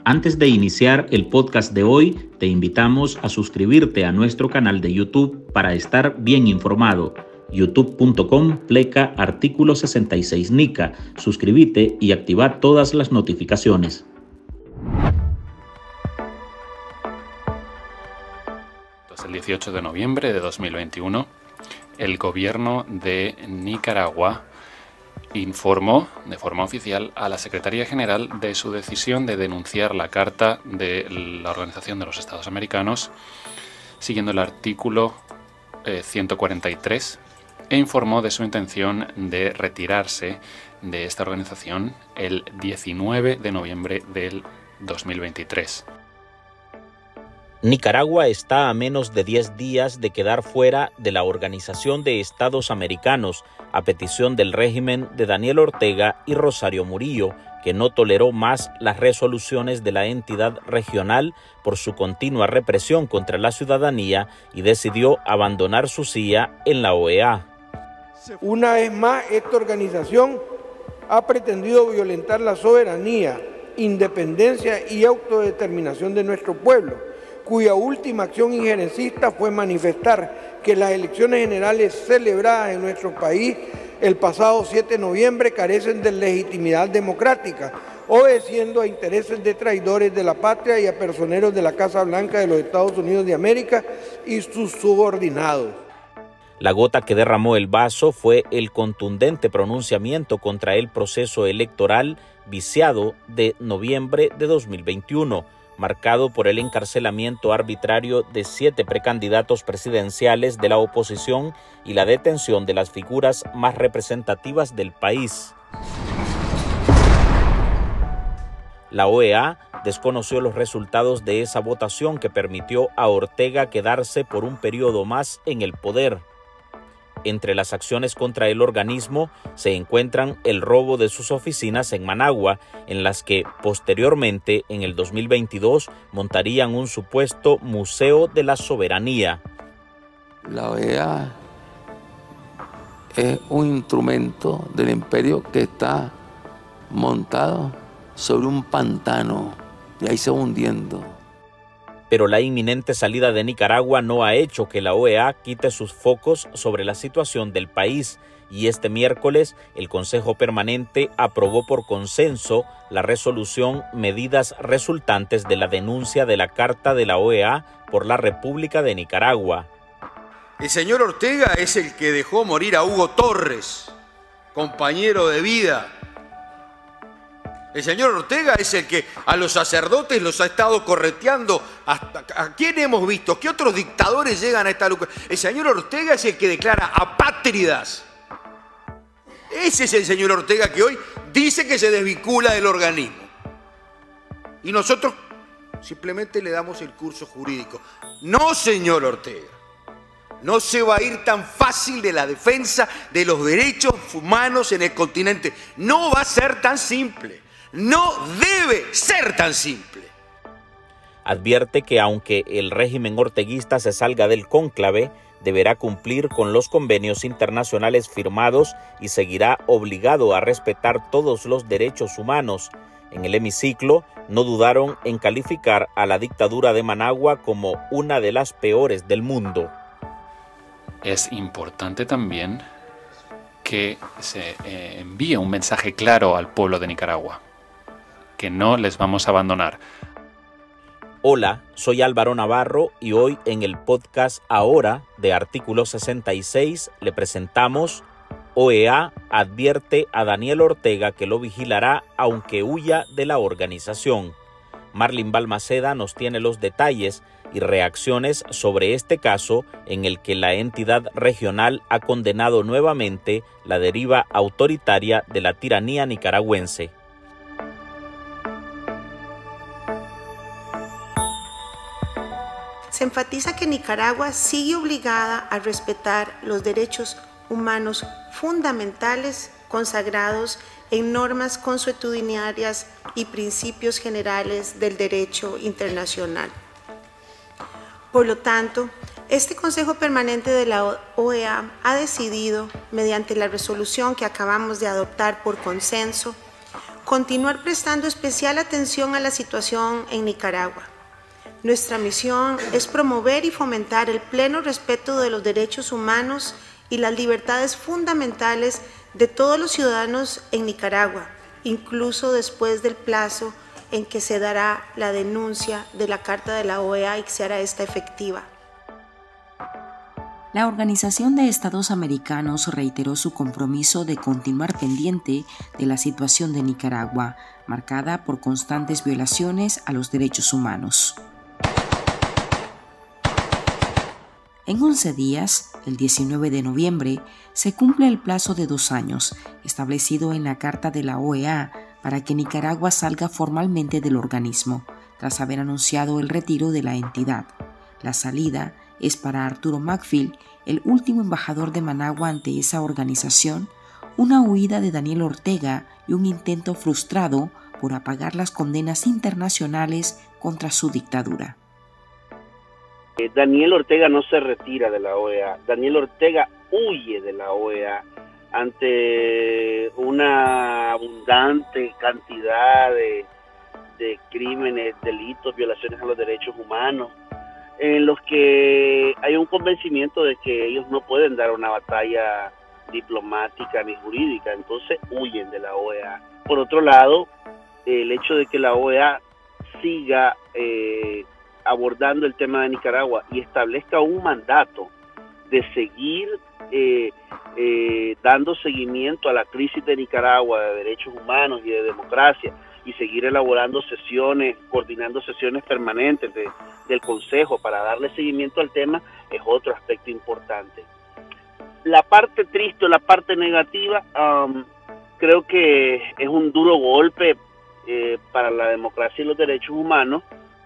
Antes de iniciar el podcast de hoy, te invitamos a suscribirte a nuestro canal de YouTube para estar bien informado. youtube.com/artículo 66 NICA. Suscríbete y activa todas las notificaciones. El 18 de noviembre de 2021, el gobierno de Nicaragua informó de forma oficial a la Secretaría General de su decisión de denunciar la Carta de la Organización de los Estados Americanos siguiendo el artículo 143 e informó de su intención de retirarse de esta organización el 19 de noviembre del 2023. Nicaragua está a menos de 10 días de quedar fuera de la Organización de Estados Americanos a petición del régimen de Daniel Ortega y Rosario Murillo, que no toleró más las resoluciones de la entidad regional por su continua represión contra la ciudadanía y decidió abandonar su silla en la OEA. Una vez más, esta organización ha pretendido violentar la soberanía, independencia y autodeterminación de nuestro pueblo, cuya última acción injerencista fue manifestar que las elecciones generales celebradas en nuestro país el pasado 7 de noviembre carecen de legitimidad democrática, obedeciendo a intereses de traidores de la patria y a personeros de la Casa Blanca de los Estados Unidos de América y sus subordinados. La gota que derramó el vaso fue el contundente pronunciamiento contra el proceso electoral viciado de noviembre de 2021, marcado por el encarcelamiento arbitrario de 7 precandidatos presidenciales de la oposición y la detención de las figuras más representativas del país. La OEA desconoció los resultados de esa votación que permitió a Ortega quedarse por un periodo más en el poder. Entre las acciones contra el organismo se encuentran el robo de sus oficinas en Managua, en las que posteriormente, en el 2022, montarían un supuesto Museo de la Soberanía. La OEA es un instrumento del imperio que está montado sobre un pantano y ahí se va hundiendo. Pero la inminente salida de Nicaragua no ha hecho que la OEA quite sus focos sobre la situación del país, y este miércoles el Consejo Permanente aprobó por consenso la resolución Medidas resultantes de la denuncia de la Carta de la OEA por la República de Nicaragua. El señor Ortega es el que dejó morir a Hugo Torres, compañero de vida. El señor Ortega es el que a los sacerdotes los ha estado correteando. ¿A quién hemos visto? ¿Qué otros dictadores llegan a esta locura? El señor Ortega es el que declara apátridas. Ese es el señor Ortega que hoy dice que se desvincula del organismo. Y nosotros simplemente le damos el curso jurídico. No, señor Ortega. No se va a ir tan fácil de la defensa de los derechos humanos en el continente. No va a ser tan simple. No debe ser tan simple. Advierte que aunque el régimen orteguista se salga del cónclave, deberá cumplir con los convenios internacionales firmados y seguirá obligado a respetar todos los derechos humanos. En el hemiciclo no dudaron en calificar a la dictadura de Managua como una de las peores del mundo. Es importante también que se envíe un mensaje claro al pueblo de Nicaragua, que no les vamos a abandonar. Hola, soy Álvaro Navarro y hoy en el podcast Ahora de Artículo 66 le presentamos: OEA advierte a Daniel Ortega que lo vigilará aunque huya de la organización. Marlin Balmaceda nos tiene los detalles y reacciones sobre este caso en el que la entidad regional ha condenado nuevamente la deriva autoritaria de la tiranía nicaragüense. Se enfatiza que Nicaragua sigue obligada a respetar los derechos humanos fundamentales consagrados en normas consuetudinarias y principios generales del derecho internacional. Por lo tanto, este Consejo Permanente de la OEA ha decidido, mediante la resolución que acabamos de adoptar por consenso, continuar prestando especial atención a la situación en Nicaragua. Nuestra misión es promover y fomentar el pleno respeto de los derechos humanos y las libertades fundamentales de todos los ciudadanos en Nicaragua, incluso después del plazo en que se dará la denuncia de la Carta de la OEA y que se hará esta efectiva. La Organización de Estados Americanos reiteró su compromiso de continuar pendiente de la situación de Nicaragua, marcada por constantes violaciones a los derechos humanos. En 11 días, el 19 de noviembre, se cumple el plazo de 2 años establecido en la Carta de la OEA para que Nicaragua salga formalmente del organismo, tras haber anunciado el retiro de la entidad. La salida es para Arturo Macfield, el último embajador de Managua ante esa organización, una huida de Daniel Ortega y un intento frustrado por apagar las condenas internacionales contra su dictadura. Daniel Ortega no se retira de la OEA, Daniel Ortega huye de la OEA ante una abundante cantidad de crímenes, delitos, violaciones a los derechos humanos, en los que hay un convencimiento de que ellos no pueden dar una batalla diplomática ni jurídica, entonces huyen de la OEA. Por otro lado, el hecho de que la OEA siga abordando el tema de Nicaragua y establezca un mandato de seguir dando seguimiento a la crisis de Nicaragua, de derechos humanos y de democracia, y seguir elaborando sesiones, coordinando sesiones permanentes del Consejo para darle seguimiento al tema, es otro aspecto importante. La parte triste, la parte negativa, creo que es un duro golpe para la democracia y los derechos humanos.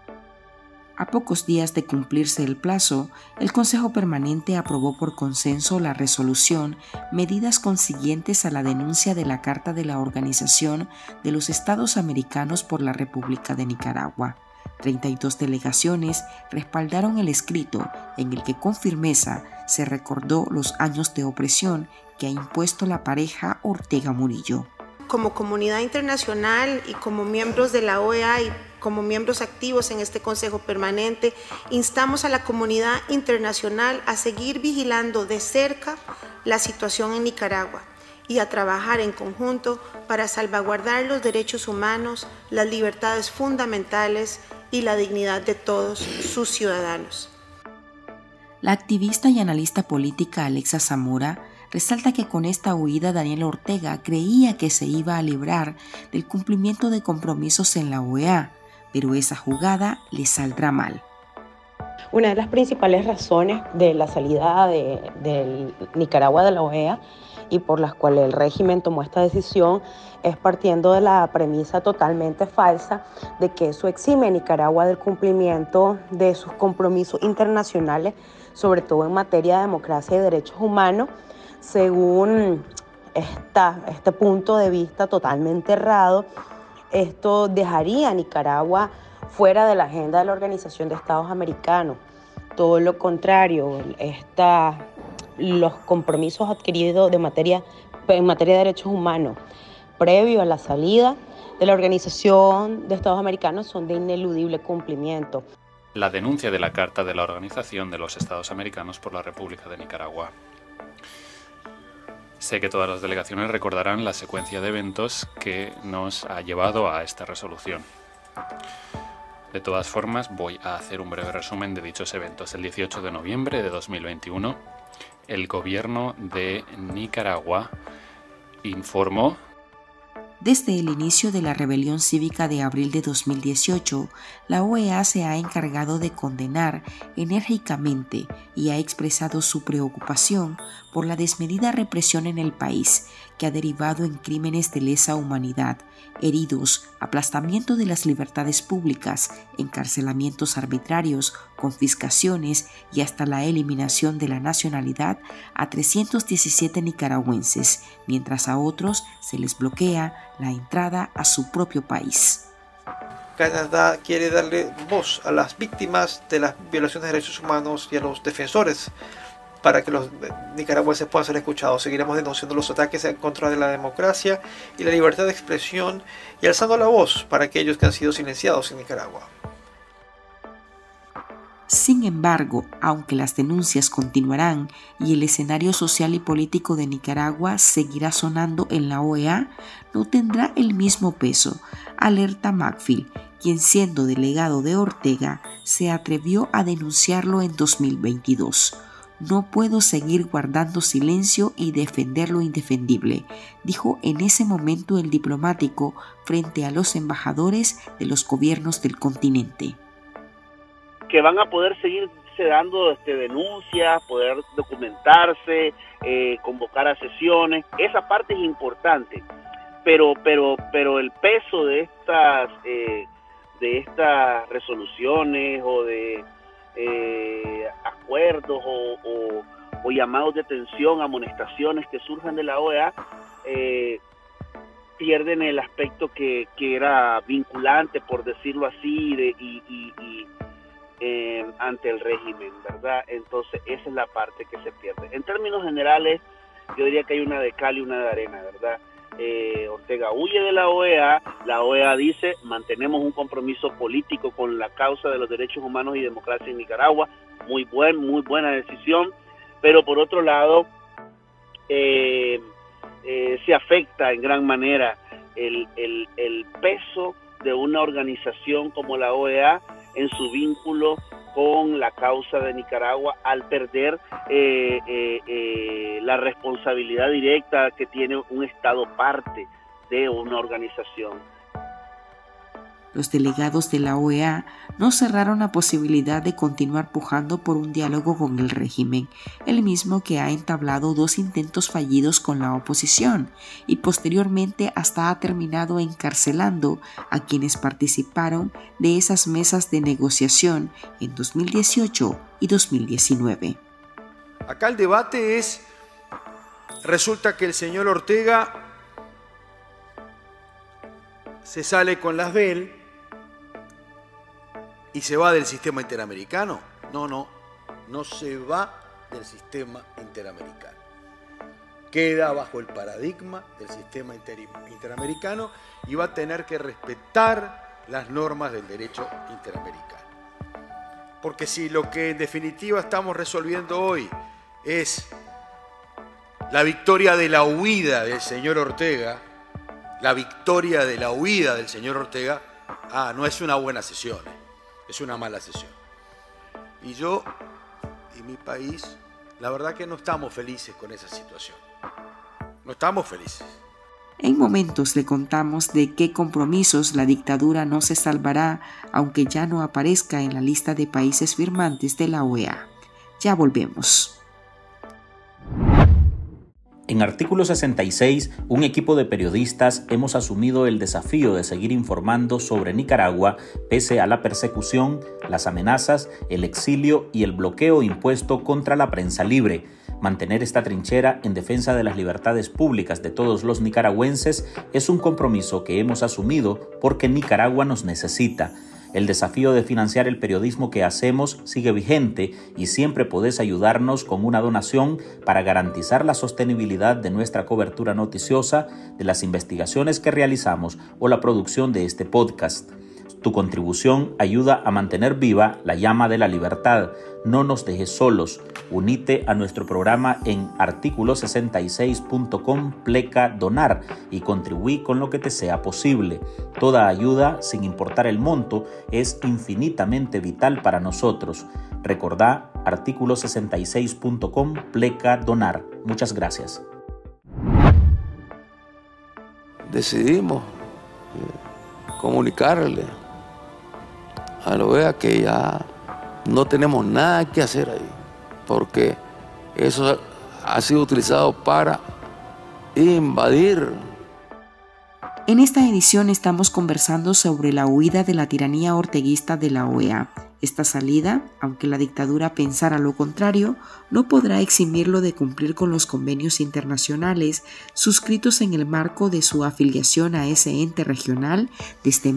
A pocos días de cumplirse el plazo, el Consejo Permanente aprobó por consenso la resolución Medidas consiguientes a la denuncia de la Carta de la Organización de los Estados Americanos por la República de Nicaragua. 32 delegaciones respaldaron el escrito en el que con firmeza se recordó los años de opresión que ha impuesto la pareja Ortega-Murillo. Como comunidad internacional y como miembros de la OEA y como miembros activos en este Consejo Permanente, instamos a la comunidad internacional a seguir vigilando de cerca la situación en Nicaragua y a trabajar en conjunto para salvaguardar los derechos humanos, las libertades fundamentales y la dignidad de todos sus ciudadanos. La activista y analista política Alexa Zamora resalta que con esta huida Daniel Ortega creía que se iba a librar del cumplimiento de compromisos en la OEA, pero esa jugada le saldrá mal. Una de las principales razones de la salida de Nicaragua de la OEA y por las cuales el régimen tomó esta decisión es partiendo de la premisa totalmente falsa de que eso exime a Nicaragua del cumplimiento de sus compromisos internacionales, sobre todo en materia de democracia y derechos humanos. Según este punto de vista totalmente errado, esto dejaría a Nicaragua fuera de la agenda de la Organización de Estados Americanos. Todo lo contrario, los compromisos adquiridos en materia de derechos humanos previo a la salida de la Organización de Estados Americanos son de ineludible cumplimiento. La denuncia de la Carta de la Organización de los Estados Americanos por la República de Nicaragua. Sé que todas las delegaciones recordarán la secuencia de eventos que nos ha llevado a esta resolución. De todas formas, voy a hacer un breve resumen de dichos eventos. El 18 de noviembre de 2021, el gobierno de Nicaragua informó: desde el inicio de la rebelión cívica de abril de 2018, la OEA se ha encargado de condenar enérgicamente y ha expresado su preocupación por la desmedida represión en el país, que ha derivado en crímenes de lesa humanidad, heridos, aplastamiento de las libertades públicas, encarcelamientos arbitrarios, confiscaciones y hasta la eliminación de la nacionalidad a 317 nicaragüenses, mientras a otros se les bloquea la entrada a su propio país. Canadá quiere darle voz a las víctimas de las violaciones de derechos humanos y a los defensores para que los nicaragüenses puedan ser escuchados. Seguiremos denunciando los ataques en contra de la democracia y la libertad de expresión y alzando la voz para aquellos que han sido silenciados en Nicaragua. Sin embargo, aunque las denuncias continuarán y el escenario social y político de Nicaragua seguirá sonando en la OEA, no tendrá el mismo peso, alerta Macfield, quien siendo delegado de Ortega se atrevió a denunciarlo en 2022. No puedo seguir guardando silencio y defender lo indefendible, dijo en ese momento el diplomático frente a los embajadores de los gobiernos del continente. Que van a poder seguirse dando denuncias, poder documentarse, convocar a sesiones. Esa parte es importante, pero el peso de estas resoluciones o de acuerdos o llamados de atención, amonestaciones que surjan de la OEA, pierden el aspecto que era vinculante, por decirlo así, ante el régimen, ¿verdad? Entonces esa es la parte que se pierde. En términos generales, yo diría que hay una de cal y una de arena, ¿verdad? Ortega huye de la OEA dice, mantenemos un compromiso político con la causa de los derechos humanos y democracia en Nicaragua, muy buena decisión, pero por otro lado, se afecta en gran manera el peso de una organización como la OEA en su vínculo con la causa de Nicaragua al perder la responsabilidad directa que tiene un Estado parte de una organización. Los delegados de la OEA no cerraron la posibilidad de continuar pujando por un diálogo con el régimen, el mismo que ha entablado 2 intentos fallidos con la oposición y posteriormente hasta ha terminado encarcelando a quienes participaron de esas mesas de negociación en 2018 y 2019. Acá el debate es, resulta que el señor Ortega se sale con las Bell y se va del sistema interamericano. No se va del sistema interamericano. Queda bajo el paradigma del sistema interamericano y va a tener que respetar las normas del derecho interamericano. Porque si lo que en definitiva estamos resolviendo hoy es la victoria de la huida del señor Ortega, no es una buena sesión, es una mala sesión. Y yo y mi país, la verdad que no estamos felices con esa situación. No estamos felices. En momentos le contamos de qué compromisos la dictadura no se salvará, aunque ya no aparezca en la lista de países firmantes de la OEA. Ya volvemos. En Artículo 66, un equipo de periodistas hemos asumido el desafío de seguir informando sobre Nicaragua pese a la persecución, las amenazas, el exilio y el bloqueo impuesto contra la prensa libre. Mantener esta trinchera en defensa de las libertades públicas de todos los nicaragüenses es un compromiso que hemos asumido porque Nicaragua nos necesita. El desafío de financiar el periodismo que hacemos sigue vigente y siempre podés ayudarnos con una donación para garantizar la sostenibilidad de nuestra cobertura noticiosa, de las investigaciones que realizamos o la producción de este podcast. Tu contribución ayuda a mantener viva la llama de la libertad. No nos dejes solos. Unite a nuestro programa en articulo66.com/donar y contribuí con lo que te sea posible. Toda ayuda, sin importar el monto, es infinitamente vital para nosotros. Recordá articulo66.com/donar. Muchas gracias. Decidimos comunicarle a la OEA que ya no tenemos nada que hacer ahí, porque eso ha sido utilizado para invadir. En esta edición estamos conversando sobre la huida de la tiranía orteguista de la OEA. Esta salida, aunque la dictadura pensara lo contrario, no podrá eximirlo de cumplir con los convenios internacionales suscritos en el marco de su afiliación a ese ente regional desde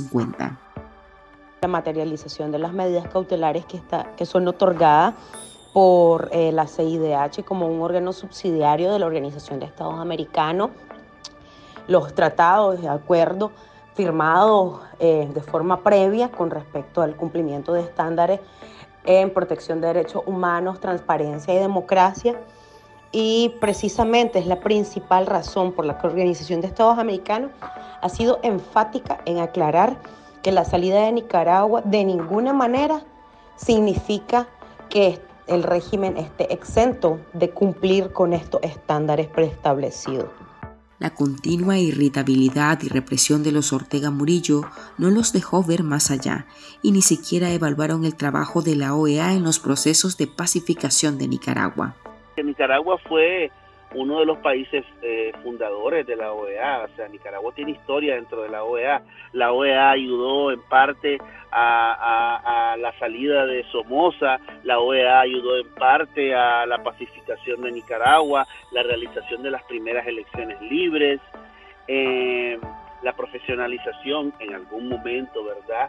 1950. La materialización de las medidas cautelares que son otorgadas por la CIDH como un órgano subsidiario de la Organización de Estados Americanos. Los tratados de acuerdo firmados de forma previa con respecto al cumplimiento de estándares en protección de derechos humanos, transparencia y democracia. Y precisamente es la principal razón por la que la Organización de Estados Americanos ha sido enfática en aclarar que la salida de Nicaragua de ninguna manera significa que el régimen esté exento de cumplir con estos estándares preestablecidos. La continua irritabilidad y represión de los Ortega Murillo no los dejó ver más allá y ni siquiera evaluaron el trabajo de la OEA en los procesos de pacificación de Nicaragua. Nicaragua fue uno de los países fundadores de la OEA, o sea, Nicaragua tiene historia dentro de la OEA. La OEA ayudó en parte a la salida de Somoza, la OEA ayudó en parte a la pacificación de Nicaragua, la realización de las primeras elecciones libres, la profesionalización en algún momento, ¿verdad?,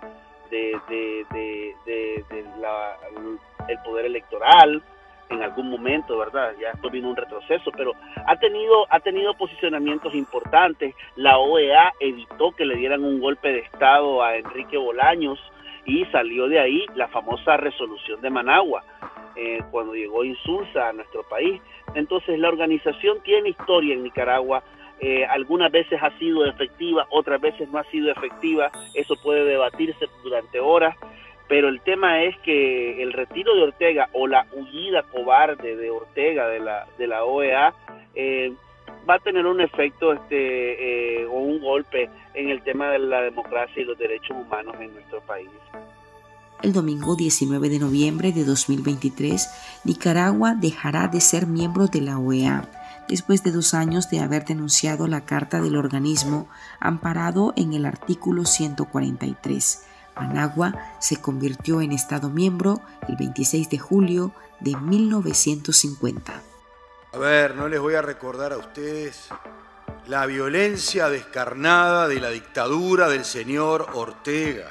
el poder electoral. En algún momento, ¿verdad? Ya esto vino un retroceso, pero ha tenido posicionamientos importantes. La OEA evitó que le dieran un golpe de Estado a Enrique Bolaños y salió de ahí la famosa resolución de Managua, cuando llegó Insulza a nuestro país. Entonces la organización tiene historia en Nicaragua. Algunas veces ha sido efectiva, otras veces no ha sido efectiva. Eso puede debatirse durante horas. Pero el tema es que el retiro de Ortega o la huida cobarde de Ortega de la OEA va a tener un efecto o un golpe en el tema de la democracia y los derechos humanos en nuestro país. El domingo 19 de noviembre de 2023, Nicaragua dejará de ser miembro de la OEA, después de 2 años de haber denunciado la Carta del organismo amparado en el artículo 143. Managua se convirtió en Estado miembro el 26 de julio de 1950. A ver, no les voy a recordar a ustedes la violencia descarnada de la dictadura del señor Ortega.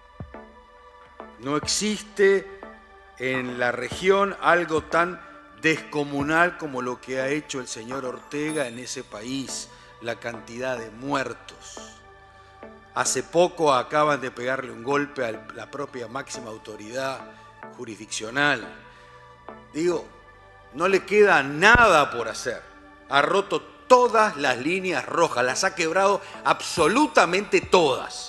No existe en la región algo tan descomunal como lo que ha hecho el señor Ortega en ese país, la cantidad de muertos. Hace poco acaban de pegarle un golpe a la propia máxima autoridad jurisdiccional. Digo, no le queda nada por hacer. Ha roto todas las líneas rojas, las ha quebrado absolutamente todas.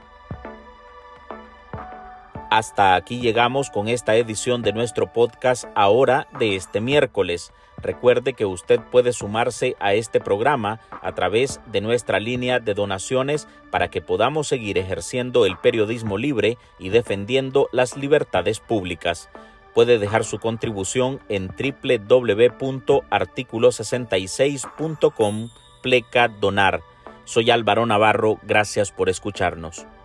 Hasta aquí llegamos con esta edición de nuestro podcast Ahora de este miércoles. Recuerde que usted puede sumarse a este programa a través de nuestra línea de donaciones para que podamos seguir ejerciendo el periodismo libre y defendiendo las libertades públicas. Puede dejar su contribución en www.articulo66.com/donar. Soy Álvaro Navarro, gracias por escucharnos.